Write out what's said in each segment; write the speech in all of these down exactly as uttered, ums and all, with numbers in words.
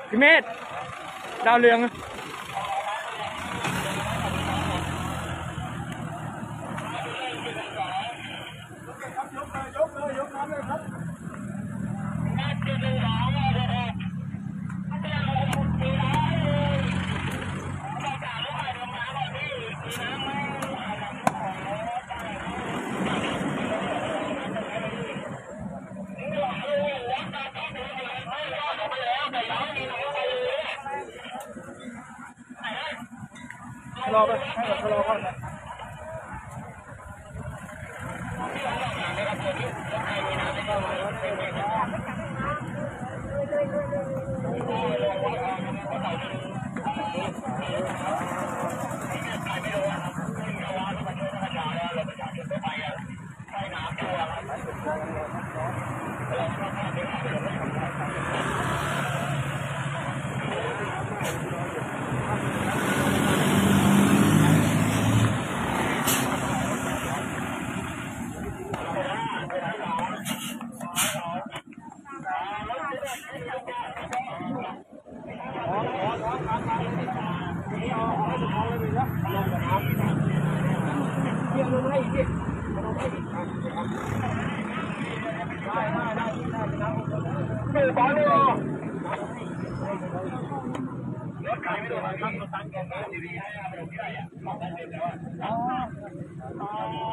พี่เมธดาวเรืองรอไปให้รอก่อนคือบอลเลยรถขายไม่ได้ครับรถตั้งแกนดีๆให้ไปดูที่ไหนอ่ะมองได้เลยแต่ว่าอ๋ออ๋อ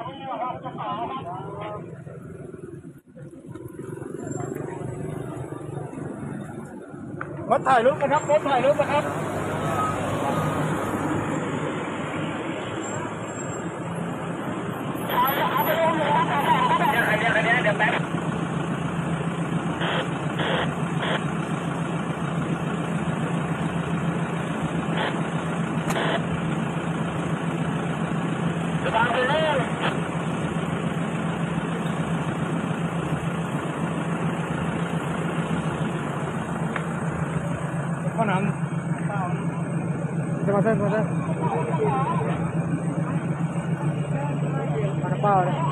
รถถ่ายรูปนะครับรถถ่ายรูปนะครับเดี๋ยวเดี๋ยวเดี๋ยวเดี๋ยวแป๊บข้าวน้ำจะมาเส้นมาเส้นมาเปล่าเลย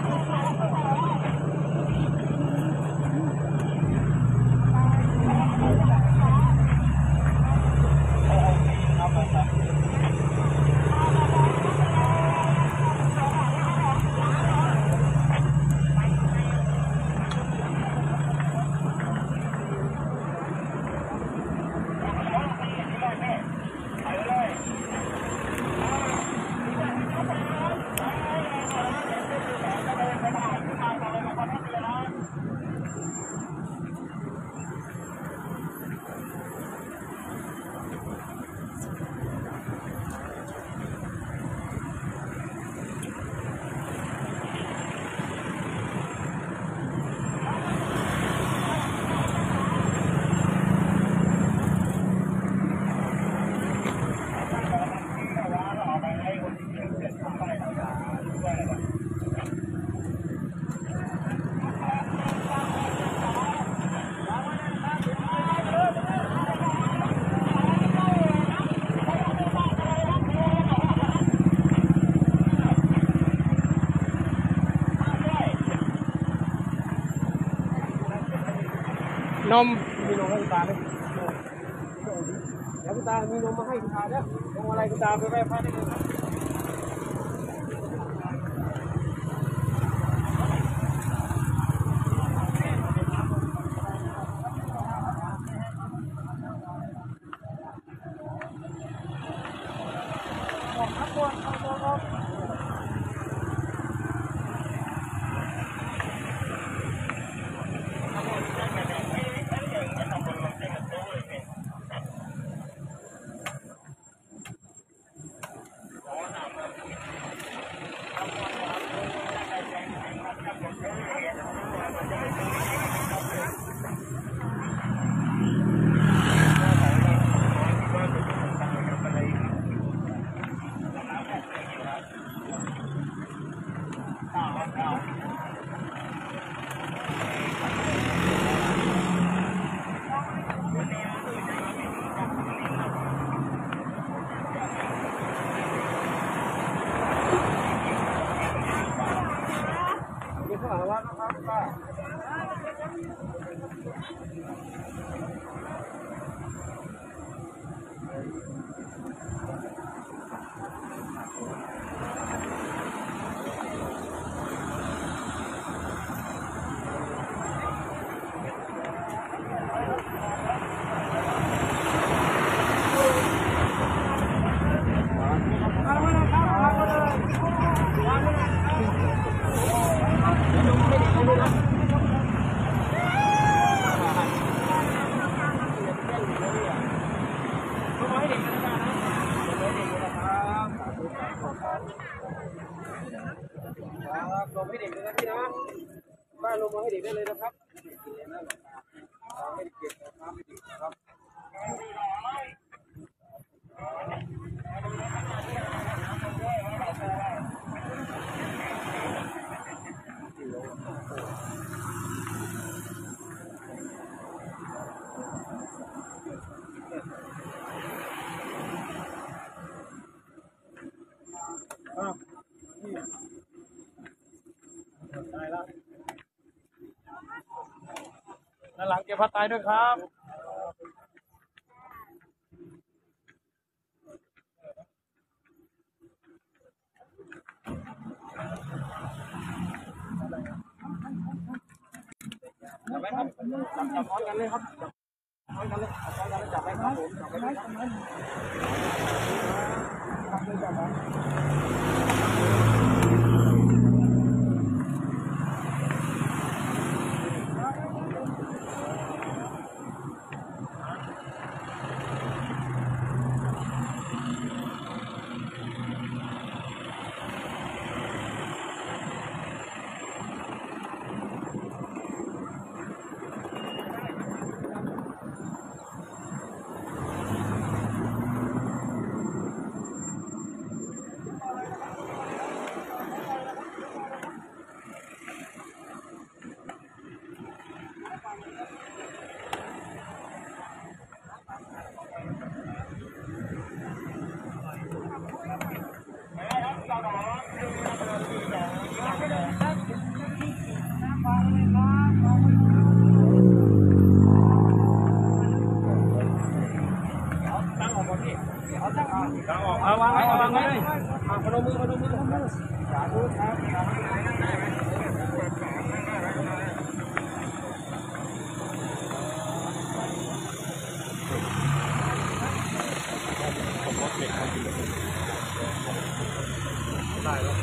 นมมีนมให้คุณตาไหมเดี๋ยวคุณตามีนมมาให้คุณตาเนี่ยนมอะไรคุณตาไปแม่พาได้เลยครับลงให้เด็กเลยนะพี่นะบ้านลงมาให้เด็กได้เลยนะครับให้เด็กนะครับให้เด็กนะครับอ้าวได้แล้วด้านหลังเก็บผ้าไตรด้วยครับจับไว้ครับจับจับพร้อมกันเลยครับพร้อมกันเลยพร้อมกันเลยจับไว้ครับผมจับไว้เลยจับไว้จับเลยจับไว้ตั้งออกเอาวางไว้วางไว้เลยพนมมือพนมมือพนมมือสาธุครับได้แล้ว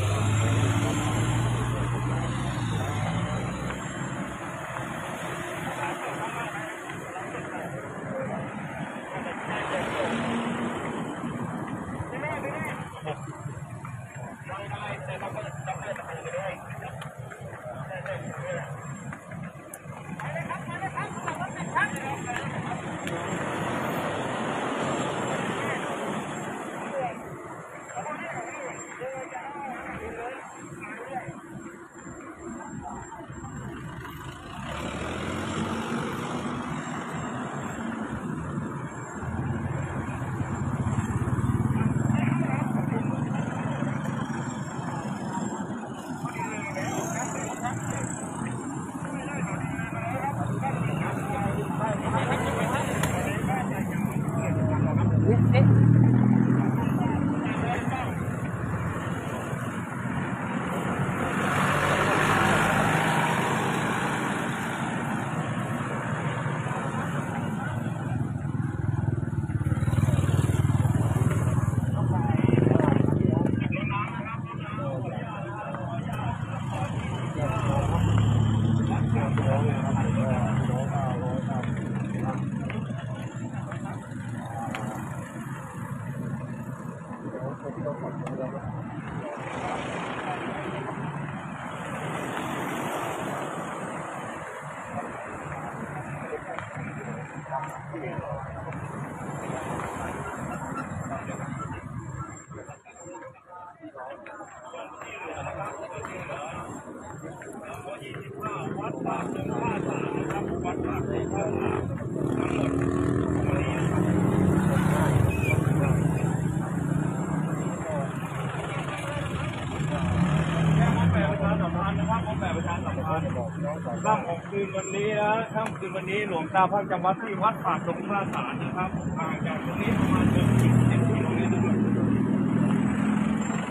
ค่ำของคืนวันนี้นะค่ำคืนวันนี้หลวงตาพักจำวัดที่วัดป่าดงพระสารนะครับห่างจากตรงนี้ประมาณเกือบสิบกิโลเมตร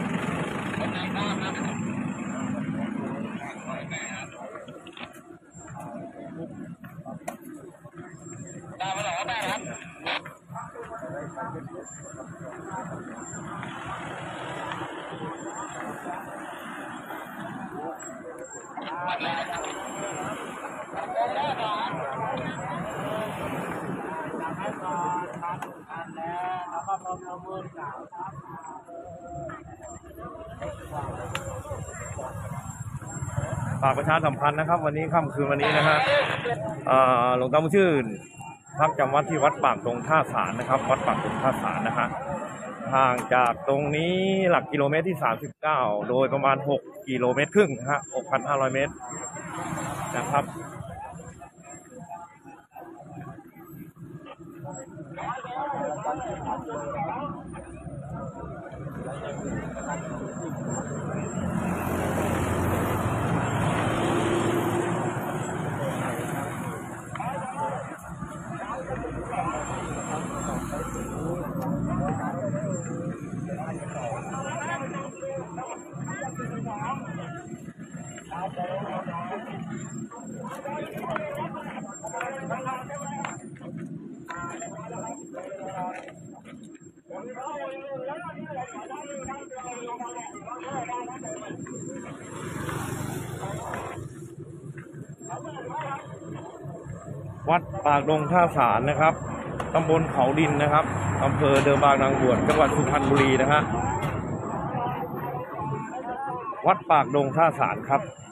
ได้ไหมล่ะได้ครับฝากประชาสัมพันธ์นะครับวันนี้ค่ำคืนวันนี้นะฮะหลวงตาบุญชื่นพักจำวัดที่วัดปากตรงท่าสารนะครับวัดปากตรงท่าสารนะฮะห่างจากตรงนี้หลักกิโลเมตรที่สามสิบเก้าโดยประมาณหกกิโลเมตรครึ่งนะฮะ หกพันห้าร้อย เมตรนะครับวัดปากดงท่าสารนะครับตำบลเขาดินนะครับอำเภอเดิมบางนางบวชจังหวัดสุพรรณบุรีนะฮะวัดปากดงท่าสารครับ